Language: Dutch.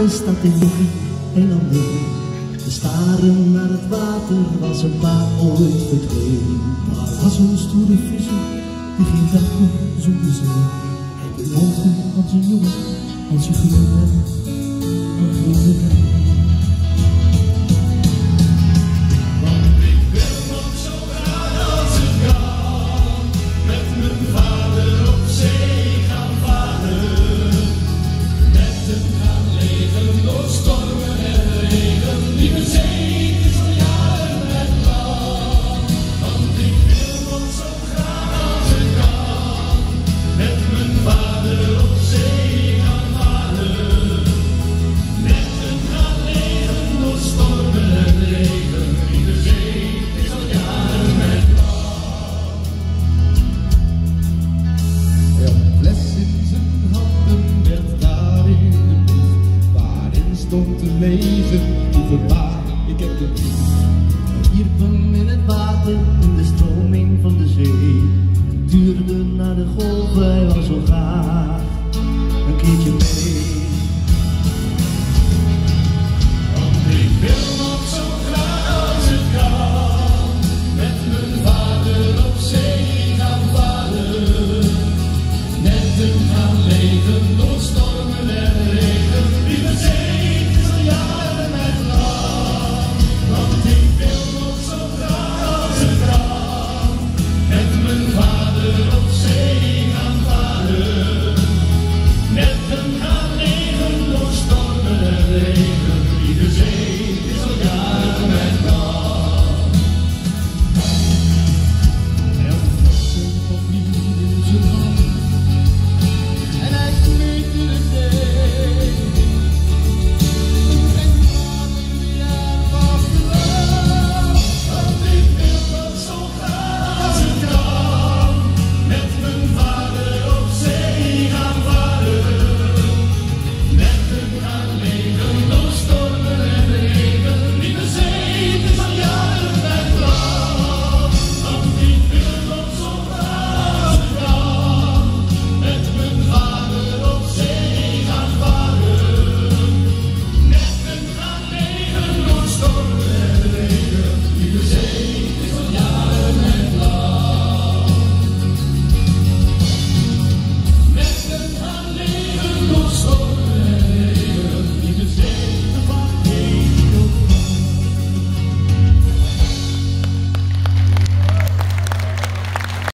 de stad in Jochie, een ander. De staren naar het water was een paar ooit verdwenen. Maar was een stoere visser die geen dag meer zonder zee. Hij beloofde als een jongen, als je groen bent, dan groene wijn. Want ik wil nog zo graag als het kan, met mijn vader op zee gaan varen. Met hem gaan leven door stormen en regen, die bezeten is al jaren met land. Want ik wil nog zo graag als het kan, met mijn vader op zee gaan varen. Met hem gaan leven door stormen en regen, die bezeten is al jaren met land. Een fles in zijn handen werd daar in de buurt, waarin stond te lezen: lieve pa, ik heb de brief. Hij wierp hem in het water, in de stroming van de zee. En tuurde naar de golven, hij was zo graag een keertje